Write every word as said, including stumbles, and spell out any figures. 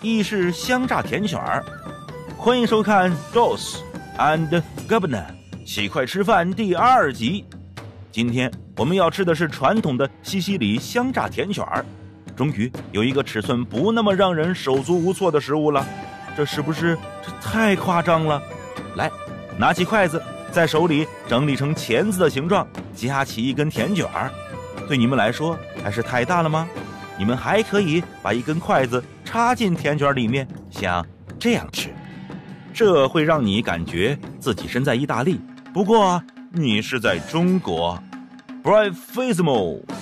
意式香炸甜卷儿。欢迎收看 Dos and Gabna 起快吃饭第二集。今天我们要吃的是传统的西西里香炸甜卷儿。终于有一个尺寸不那么让人手足无措的食物了，这是不是这太夸张了？来，拿起筷子，在手里整理成钳子的形状，夹起一根甜卷儿。对你们来说还是太大了吗？你们还可以把一根筷子插进甜卷里面，像这样吃，这会让你感觉自己身在意大利，不过你是在中国。Bravissimo！